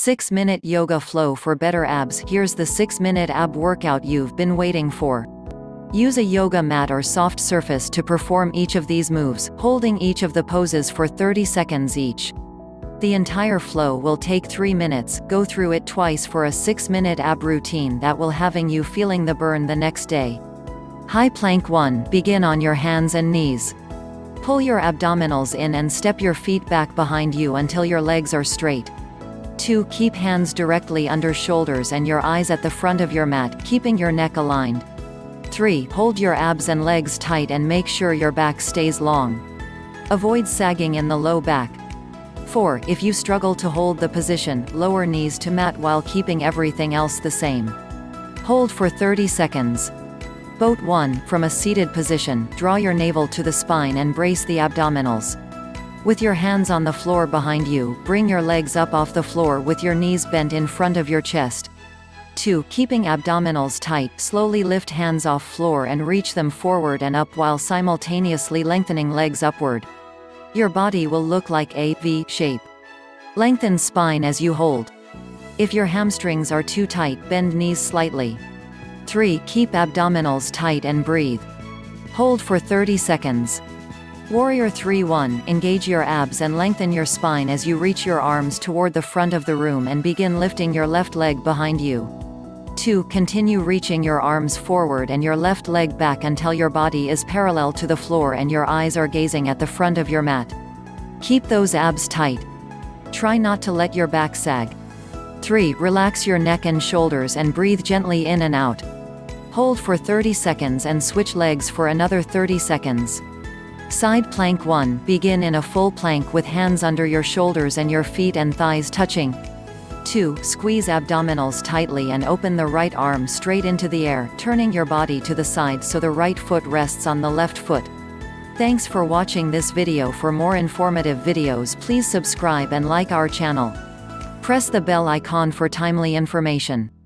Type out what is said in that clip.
6-minute yoga flow for better abs. Here's the 6-minute ab workout you've been waiting for. Use a yoga mat or soft surface to perform each of these moves, holding each of the poses for 30 seconds each. The entire flow will take 3 minutes. Go through it twice for a 6-minute ab routine that will having you feeling the burn the next day. High plank 1. Begin on your hands and knees. Pull your abdominals in and step your feet back behind you until your legs are straight. 2. Keep hands directly under shoulders and your eyes at the front of your mat, keeping your neck aligned. 3. Hold your abs and legs tight and make sure your back stays long. Avoid sagging in the low back. 4. If you struggle to hold the position, lower knees to mat while keeping everything else the same. Hold for 30 seconds. Boat 1. From a seated position, draw your navel to the spine and brace the abdominals. With your hands on the floor behind you, bring your legs up off the floor with your knees bent in front of your chest. 2. Keeping abdominals tight, slowly lift hands off floor and reach them forward and up while simultaneously lengthening legs upward. Your body will look like a V shape. Lengthen spine as you hold. If your hamstrings are too tight, bend knees slightly. 3. Keep abdominals tight and breathe. Hold for 30 seconds. Warrior 3-1. Engage your abs and lengthen your spine as you reach your arms toward the front of the room and begin lifting your left leg behind you. 2. Continue reaching your arms forward and your left leg back until your body is parallel to the floor and your eyes are gazing at the front of your mat. Keep those abs tight. Try not to let your back sag. 3. Relax your neck and shoulders and breathe gently in and out. Hold for 30 seconds and switch legs for another 30 seconds. Side plank 1. Begin in a full plank with hands under your shoulders and your feet and thighs touching. 2. Squeeze abdominals tightly and open the right arm straight into the air, turning your body to the side so the right foot rests on the left foot. Thanks for watching this video. For more informative videos, please subscribe and like our channel. Press the bell icon for timely information.